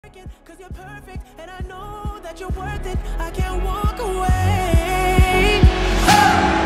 'Cause you're perfect, and I know that you're worth it. I can't walk away.